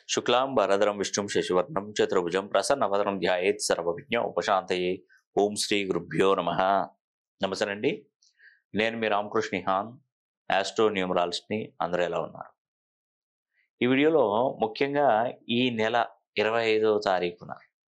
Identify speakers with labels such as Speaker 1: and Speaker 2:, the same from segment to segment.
Speaker 1: శుక్లాం వరదరం విష్ణుం శశివర్ణం చతుర్భుజం ప్రసన్నవదనం ధ్యాయేత్ సర్వవిజ్ఞ ఉపశాంతయే. ఓం శ్రీ గురుభ్యో నమః. నమస్తే అండి. నేను మీ రామ్ కృష్ నిహాన్, ఆస్ట్రో న్యూమరాలజిస్ట్ని. అందరూ ఎలా ఉన్నారు? ఈ వీడియోలో ముఖ్యంగా ఈ నెల 25వ తారీఖున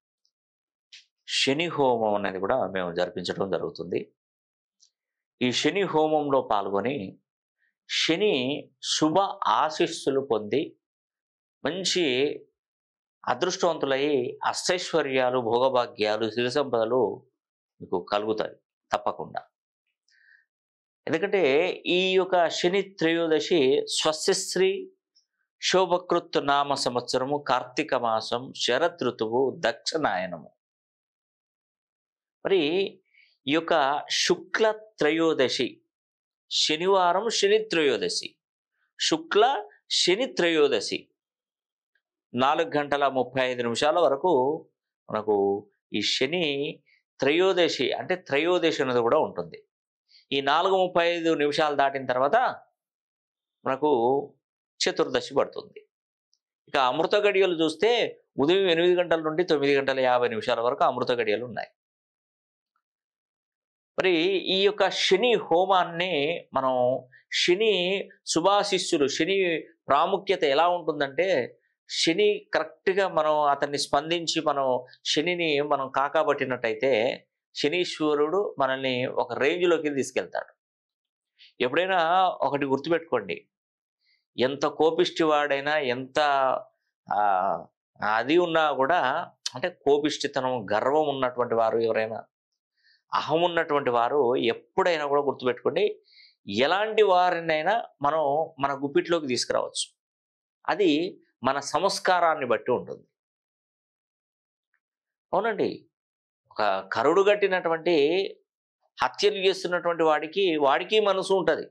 Speaker 1: శని హోమం అనేది కూడా మేము జరిపించడం జరుగుతుంది. ఈ శని హోమంలో పాల్గొని శని శుభ ఆశీస్సులు పొంది మంచి అదృష్టవంతులై అష్టైశ్వర్యాలు, భోగభాగ్యాలు, సిరి సంపదలు మీకు కలుగుతాయి తప్పకుండా. ఎందుకంటే ఈ యొక్క శని త్రయోదశి స్వస్యశ్రీ శోభకృత్ నామ సంవత్సరము, కార్తీక మాసం, శరత్ ఋతువు, దక్షిణాయనము. మరి ఈ యొక్క శుక్ల త్రయోదశి శనివారం, శని త్రయోదశి, శుక్ల శని త్రయోదశి 4:35 వరకు మనకు ఈ శని త్రయోదశి అంటే త్రయోదశి అనేది కూడా ఉంటుంది. ఈ 4:35 దాటిన తర్వాత మనకు చతుర్దశి పడుతుంది. ఇక అమృత గడియలు చూస్తే ఉదయం 8 గంటల నుండి 9:50 వరకు అమృత గడియలు ఉన్నాయి. మరి ఈ యొక్క శని హోమాన్ని మనం శని శుభాశిస్సులు, శని ప్రాముఖ్యత ఎలా ఉంటుందంటే, శని కరెక్ట్గా మనం అతన్ని స్పందించి మనం శనిని మనం కాకాబట్టినట్టయితే శనీశ్వరుడు మనల్ని ఒక రేంజ్లోకి తీసుకెళ్తాడు. ఎప్పుడైనా ఒకటి గుర్తుపెట్టుకోండి, ఎంత కోపిష్టి వాడైనా, ఎంత అది ఉన్నా కూడా, అంటే కోపిష్టితనం, గర్వం ఉన్నటువంటి వారు, ఎవరైనా అహం ఉన్నటువంటి వారు ఎప్పుడైనా కూడా గుర్తుపెట్టుకోండి, ఎలాంటి వారినైనా మనం మన గుప్పిట్లోకి తీసుకురావచ్చు. అది మన సంస్కారాన్ని బట్టి ఉంటుంది. అవునండి. ఒక కరుడు గట్టినటువంటి హత్యలు చేస్తున్నటువంటి వాడికి మనసు ఉంటుంది.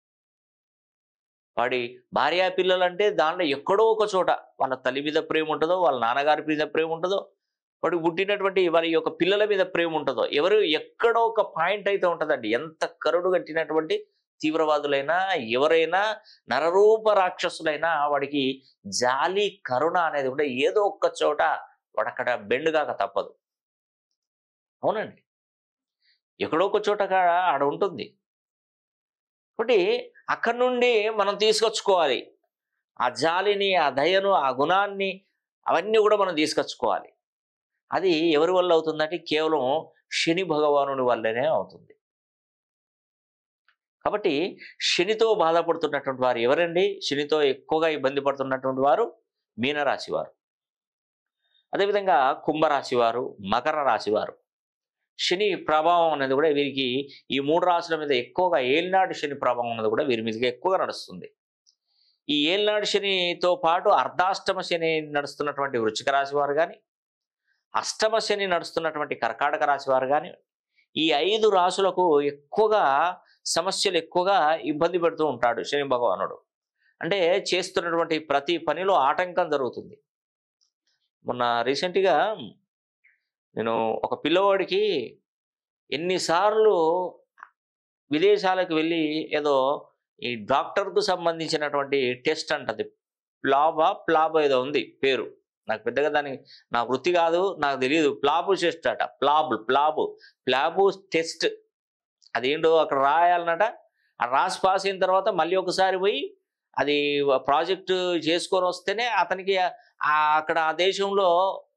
Speaker 1: వాడి భార్యా పిల్లలంటే దాంట్లో ఎక్కడో ఒక చోట వాళ్ళ తల్లి మీద ప్రేమ ఉంటుందో, వాళ్ళ నాన్నగారి మీద ప్రేమ ఉంటుందో, వాడికి పుట్టినటువంటి వారి యొక్క పిల్లల మీద ప్రేమ ఉంటుందో, ఎక్కడో ఒక పాయింట్ అయితే ఉంటుందండి. ఎంత కరుడు కట్టినటువంటి తీవ్రవాదులైనా, ఎవరైనా, నరరూప రాక్షసులైనా, వాడికి జాలి, కరుణ అనేది కూడా ఏదో ఒక్క చోట వాడు అక్కడ బెండుగాక తప్పదు. అవునండి. ఎక్కడో ఒక చోట ఆడ ఉంటుంది. కాబట్టి అక్కడి నుండి మనం తీసుకొచ్చుకోవాలి ఆ జాలిని, ఆ దయను, ఆ గుణాన్ని, అవన్నీ కూడా మనం తీసుకొచ్చుకోవాలి. అది ఎవరి వల్ల అవుతుందంటే కేవలం శని భగవానుని వల్లనే అవుతుంది. కాబట్టి శనితో బాధపడుతున్నటువంటి వారు ఎవరండి? శనితో ఎక్కువగా ఇబ్బంది పడుతున్నటువంటి వారు మీనరాశి వారు, అదేవిధంగా కుంభరాశి వారు, మకర రాశి వారు. శని ప్రభావం అనేది కూడా వీరికి ఈ 3 రాశుల మీద ఎక్కువగా ఏలినాటి శని ప్రభావం అనేది కూడా వీరి మీదకి ఎక్కువగా నడుస్తుంది. ఈ ఏలినాటి శనితో పాటు అర్ధాష్టమ శని నడుస్తున్నటువంటి వృశ్చిక రాశి వారు కానీ, అష్టమ శని నడుస్తున్నటువంటి కర్కాటక రాశి వారు కానీ, ఈ 5 రాశులకు ఎక్కువగా సమస్యలు, ఎక్కువగా ఇబ్బంది పెడుతూ ఉంటాడు శని భగవానుడు. అంటే చేస్తున్నటువంటి ప్రతి పనిలో ఆటంకం జరుగుతుంది. మొన్న రీసెంట్గా నేను ఒక పిల్లవాడికి ఎన్నిసార్లు విదేశాలకు వెళ్ళి ఏదో ఈ డాక్టర్కు సంబంధించినటువంటి టెస్ట్ అంటది, ప్లాబ్ ఏదో ఉంది పేరు, నాకు పెద్దగా దానికి నా వృత్తి కాదు, నాకు తెలియదు. ప్లాబు టెస్ట్ అట, ప్లాబు టెస్ట్. అదేంటో అక్కడ రాయాలన్నట. ఆ రాసి పాస్ అయిన తర్వాత మళ్ళీ ఒకసారి పోయి అది ప్రాజెక్టు చేసుకొని వస్తేనే అతనికి అక్కడ ఆ దేశంలో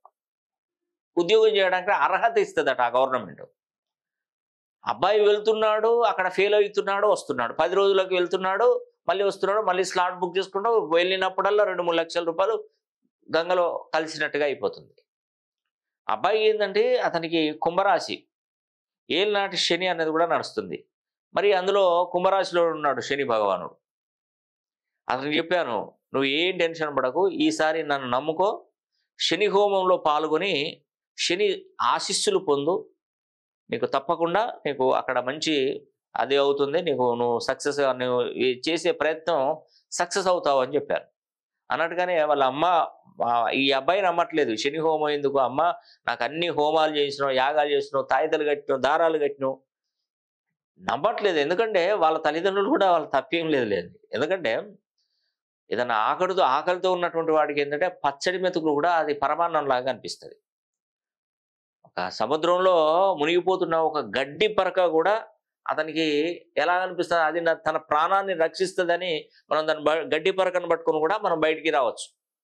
Speaker 1: ఉద్యోగం చేయడానికి అర్హత ఇస్తుందట ఆ గవర్నమెంట్. అబ్బాయి వెళ్తున్నాడు, అక్కడ ఫెయిల్ అవుతున్నాడు, వస్తున్నాడు, 10 రోజులకు వెళ్తున్నాడు, మళ్ళీ వస్తున్నాడు, మళ్ళీ స్లాట్ బుక్ చేసుకుంటాడు, వెళ్ళినప్పుడల్లా 2-3 లక్షల రూపాయలు గంగలో కలిసినట్టుగా అయిపోతుంది. అబ్బాయి ఏంటంటే అతనికి కుంభరాశి, ఏలినాటి శని అనేది కూడా నడుస్తుంది. మరి అందులో కుంభరాశిలో ఉన్నాడు శని భగవానుడు. అతనికి చెప్పాను, నువ్వు ఏం టెన్షన్ పడకు, ఈసారి నన్ను నమ్ముకో, శని హోమంలో పాల్గొని శని ఆశీస్సులు పొందు, నీకు తప్పకుండా నీకు అక్కడ మంచి అది అవుతుంది, నువ్వు సక్సెస్గా నువ్వు చేసే ప్రయత్నం సక్సెస్ అవుతావు అని చెప్పారు. అన్నట్టుగానే వాళ్ళ అమ్మ ఈ అబ్బాయి నమ్మట్లేదు. శని హోమం ఎందుకు అమ్మ, నాకు అన్ని హోమాలు చేసినావు, యాగాలు చేసినావు, తాయితలు కట్టినావు, దారాలు కట్టినావు, నమ్మట్లేదు. ఎందుకంటే వాళ్ళ తల్లిదండ్రులు కూడా వాళ్ళ తప్పేం లేదు. ఎందుకంటే ఏదైనా ఆకలితో ఉన్నటువంటి వాడికి ఏంటంటే పచ్చడి మెతుకులు కూడా అది పరమాన్నంలాగా అనిపిస్తుంది. ఒక సముద్రంలో మునిగిపోతున్న ఒక గడ్డి పరక కూడా అతనికి ఎలా అనిపిస్తుంది, అది తన ప్రాణాన్ని రక్షిస్తుందని మనం దాని గడ్డి పరకను పట్టుకొని కూడా మనం బయటికి రావచ్చు.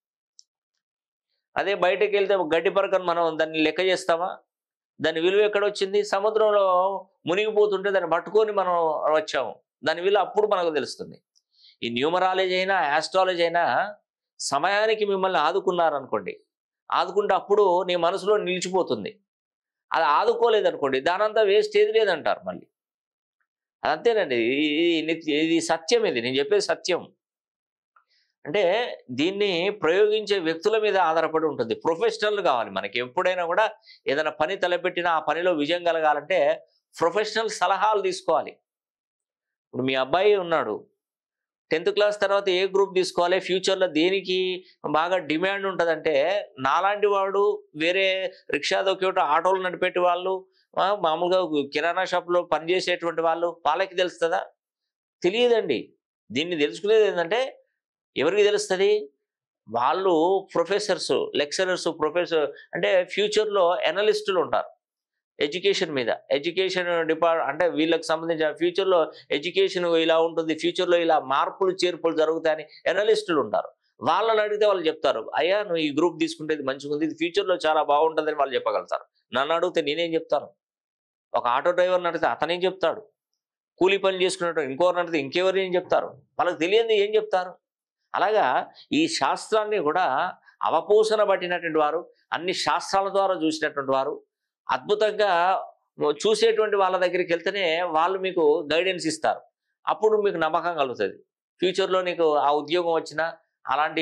Speaker 1: అదే బయటకు వెళ్తే గడ్డి పరకను మనం దాన్ని లెక్క చేస్తామా? దాని విలువ ఎక్కడొచ్చింది? సముద్రంలో మునిగిపోతుంటే దాన్ని పట్టుకొని మనం వచ్చాము. దాని విలువ అప్పుడు మనకు తెలుస్తుంది. ఈ న్యూమరాలజీ అయినా ఆస్ట్రాలజీ అయినా సమయానికి మిమ్మల్ని ఆదుకున్నారనుకోండి, ఆదుకుంటే అప్పుడు నీ మనసులో నిలిచిపోతుంది. అది ఆదుకోలేదనుకోండి, దానంతా వేస్ట్ ఏది లేదంటారు మళ్ళీ. అదంతేనండి. ఇది సత్యం. ఇది నేను చెప్పేది సత్యం. అంటే దీన్ని ప్రయోగించే వ్యక్తుల మీద ఆధారపడి ఉంటుంది. ప్రొఫెషనల్ కావాలి మనకి. ఎప్పుడైనా కూడా ఏదైనా పని తలపెట్టినా ఆ పనిలో విజయం కలగాలంటే ప్రొఫెషనల్ సలహాలు తీసుకోవాలి. ఇప్పుడు మీ అబ్బాయి ఉన్నాడు, 10th క్లాస్ తర్వాత ఏ గ్రూప్ తీసుకోవాలి, ఫ్యూచర్లో దేనికి బాగా డిమాండ్ ఉంటుందంటే, నాలాంటి వాడు వేరే రిక్షా దొక్కేట ఆటోలు నడిపేటి వాళ్ళు, మామూలుగా కిరాణా షాప్లో పనిచేసేటువంటి వాళ్ళు, వాళ్ళకి తెలుస్తుందా? తెలియదండి. దీన్ని తెలుసుకునేది ఏంటంటే ఎవరికి తెలుస్తుంది? వాళ్ళు ప్రొఫెసర్స్, లెక్చరర్స్, ప్రొఫెసర్ అంటే ఫ్యూచర్లో ఎనలిస్టులు ఉంటారు ఎడ్యుకేషన్ మీద. ఎడ్యుకేషన్ అంటే వీళ్ళకి సంబంధించిన ఫ్యూచర్లో ఎడ్యుకేషన్ ఇలా ఉంటుంది, ఫ్యూచర్లో ఇలా మార్పులు చేర్పులు జరుగుతాయని ఎనలిస్టులు ఉంటారు. వాళ్ళని అడిగితే వాళ్ళు చెప్తారు, అయ్యా నువ్వు ఈ గ్రూప్ తీసుకుంటే ఇది మంచిగా ఉంది, ఇది ఫ్యూచర్లో చాలా బాగుంటుందని వాళ్ళు చెప్పగలుగుతారు. నన్ను అడిగితే నేనేం చెప్తాను? ఒక ఆటో డ్రైవర్ని అడిగితే అతనేం చెప్తాడు? కూలీ పని చేసుకున్నట్టు ఇంకోరిని అడిగితే ఇంకెవరు ఏం చెప్తారు? వాళ్ళకి తెలియదు ఏం చెప్తారు? అలాగా ఈ శాస్త్రాన్ని కూడా అవపోసన పట్టినటువంటి వారు, అన్ని శాస్త్రాల ద్వారా చూసినటువంటి వారు, అద్భుతంగా చూసేటువంటి వాళ్ళ దగ్గరికి వెళ్తేనే వాళ్ళు మీకు గైడెన్స్ ఇస్తారు. అప్పుడు మీకు నమ్మకం కలుగుతుంది. ఫ్యూచర్లో నీకు ఆ ఉద్యోగం వచ్చినా, అలాంటి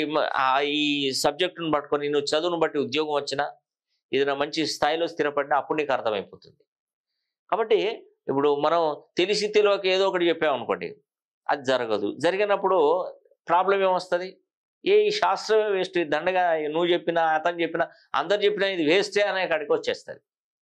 Speaker 1: ఈ సబ్జెక్టును పట్టుకొని నువ్వు చదువును బట్టి ఉద్యోగం వచ్చినా, ఏదైనా మంచి స్థాయిలో స్థిరపడినా అప్పుడు నీకు అర్థమైపోతుంది. కాబట్టి ఇప్పుడు మనం తెలిసి తెలియక ఏదో ఒకటి చెప్పామనుకోండి, అది జరగదు. జరిగినప్పుడు ప్రాబ్లం ఏమొస్తుంది? ఈ శాస్త్రమే వేస్ట్, దండగా నువ్వు చెప్పినా అతను చెప్పినా అందరు చెప్పినా ఇది వేస్టే అనే కాడికి వచ్చేస్తుంది.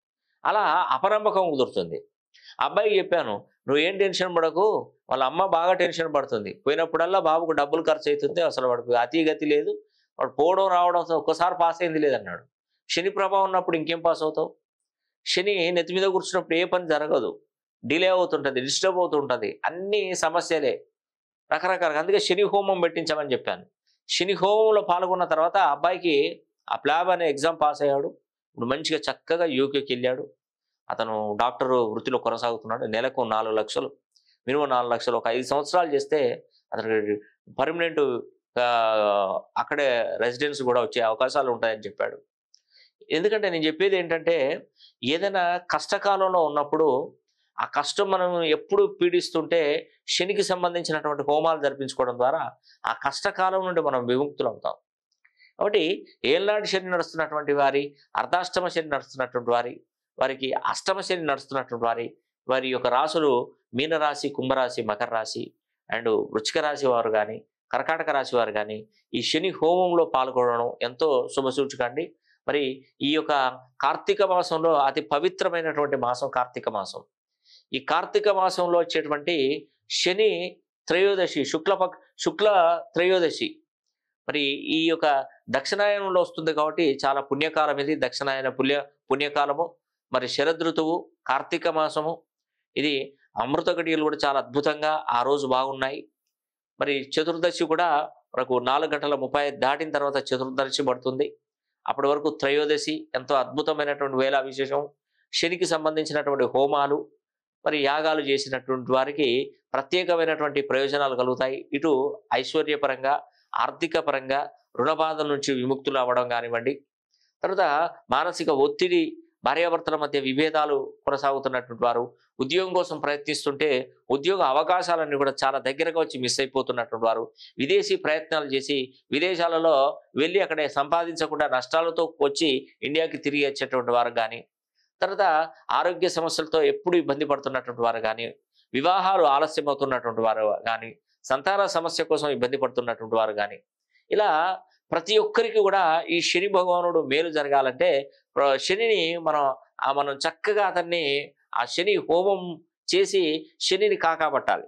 Speaker 1: అలా అపనమ్మకం కుదురుతుంది. అబ్బాయికి చెప్పాను, నువ్వేం టెన్షన్ పడకు, వాళ్ళ అమ్మ బాగా టెన్షన్ పడుతుంది, పోయినప్పుడల్లా బాబుకు డబ్బులు ఖర్చు అవుతుంది, అసలు వాడికి అతిగతి లేదు, వాడు పోవడం రావడం ఒక్కసారి పాస్ అయింది లేదన్నాడు. శని ప్రభావం ఉన్నప్పుడు ఇంకేం పాస్ అవుతావు? శని నెత్తి మీద కూర్చున్నప్పుడు ఏ పని జరగదు, డిలే అవుతుంటుంది, డిస్టర్బ్ అవుతుంటుంది, అన్ని సమస్యలే రకరకాలుగా. అందుకే శని హోమం పెట్టించమని చెప్పాను. శని హోమంలో పాల్గొన్న తర్వాత అబ్బాయికి ఆ ప్లాబ్ అనే ఎగ్జామ్ పాస్ అయ్యాడు. ఇప్పుడు మంచిగా చక్కగా యూకేకి వెళ్ళాడు. అతను డాక్టర్ వృత్తిలో కొనసాగుతున్నాడు. నెలకు 4 లక్షలు, మినిమం 4 లక్షలు, ఒక 5 సంవత్సరాలు చేస్తే అతనికి పర్మనెంట్ అక్కడే రెసిడెన్స్ కూడా వచ్చే అవకాశాలు ఉంటాయని చెప్పాడు. ఎందుకంటే నేను చెప్పేది ఏంటంటే, ఏదైనా కష్టకాలంలో ఉన్నప్పుడు ఆ కష్టం మనం ఎప్పుడు పీడిస్తుంటే శనికి సంబంధించినటువంటి హోమాలు జరిపించుకోవడం ద్వారా ఆ కష్టకాలం నుండి మనం విముక్తులు అవుతాం. కాబట్టి ఏళ్ళనాటి శని నడుస్తున్నటువంటి వారి, అర్ధాష్టమ శని నడుస్తున్నటువంటి వారికి అష్టమ శని నడుస్తున్నటువంటి వారి యొక్క రాశులు మీనరాశి, కుంభరాశి, మకర రాశి అండ్ వృశ్చిక రాశి వారు కానీ, కర్కాటక రాశి వారు కానీ ఈ శని హోమంలో పాల్గొనడం ఎంతో శుభసూచకండి. మరి ఈ యొక్క కార్తీక మాసంలో అతి పవిత్రమైనటువంటి మాసం కార్తీక మాసం. ఈ కార్తీక మాసంలో వచ్చేటువంటి శని త్రయోదశి, శుక్ల త్రయోదశి మరి ఈ యొక్క దక్షిణాయనంలో వస్తుంది కాబట్టి చాలా పుణ్యకాలం ఇది. దక్షిణాయన పుణ్యకాలము. మరి శరదృతువు, కార్తీక మాసము, ఇది అమృత గడియలు కూడా చాలా అద్భుతంగా ఆ రోజు బాగున్నాయి. మరి చతుర్దశి కూడా మనకు 4:35 దాటిన తర్వాత చతుర్దశి పడుతుంది. అప్పటి వరకు త్రయోదశి ఎంతో అద్భుతమైనటువంటి వేళ విశేషం. శనికి సంబంధించినటువంటి హోమాలు, మరి యాగాలు చేసినటువంటి వారికి ప్రత్యేకమైనటువంటి ప్రయోజనాలు కలుగుతాయి. ఇటు ఐశ్వర్యపరంగా, ఆర్థిక పరంగా, రుణబాధల నుంచి విముక్తులు అవ్వడం కానివ్వండి, తర్వాత మానసిక ఒత్తిడి, భార్యాభర్తల మధ్య విభేదాలు కొనసాగుతున్నటువంటి వారు, ఉద్యోగం కోసం ప్రయత్నిస్తుంటే ఉద్యోగ అవకాశాలన్నీ కూడా చాలా దగ్గరగా వచ్చి మిస్ అయిపోతున్నటువంటి వారు, విదేశీ ప్రయత్నాలు చేసి విదేశాలలో వెళ్ళి అక్కడే సంపాదించకుండా నష్టాలతో వచ్చి ఇండియాకి తిరిగి వచ్చేటువంటి వారు కానీ, తర్వాత ఆరోగ్య సమస్యలతో ఎప్పుడు ఇబ్బంది పడుతున్నటువంటి వారు కానీ, వివాహాలు ఆలస్యం అవుతున్నటువంటి వారు కానీ, సంతాన సమస్య కోసం ఇబ్బంది పడుతున్నటువంటి వారు కానీ, ఇలా ప్రతి ఒక్కరికి కూడా ఈ శని భగవానుడు మేలు జరగాలంటే శనిని మనం చక్కగా అతన్ని ఆ శని హోమం చేసి శనిని కాకాబట్టాలి.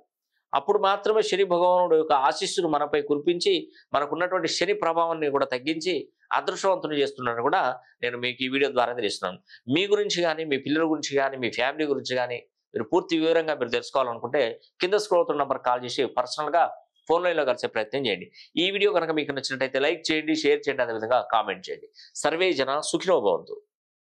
Speaker 1: అప్పుడు మాత్రమే శని భగవానుడు యొక్క ఆశీస్సును మనపై కురిపించి మనకున్నటువంటి శని ప్రభావాన్ని కూడా తగ్గించి అదృష్టవంతుని చేస్తున్నాను కూడా నేను మీకు ఈ వీడియో ద్వారా తెలుస్తున్నాను. మీ గురించి కానీ, మీ పిల్లల గురించి కానీ, మీ ఫ్యామిలీ గురించి కానీ మీరు పూర్తి వివరంగా మీరు తెలుసుకోవాలనుకుంటే కింద స్క్రోల్ అవుతున్న నంబర్ కాల్ చేసి పర్సనల్గా ఫోన్ లైన్లో కలిసే ప్రయత్నం చేయండి. ఈ వీడియో కనుక మీకు నచ్చినట్టయితే లైక్ చేయండి, షేర్ చేయండి, అదేవిధంగా కామెంట్ చేయండి. సర్వే జన సుఖినో భవంతు.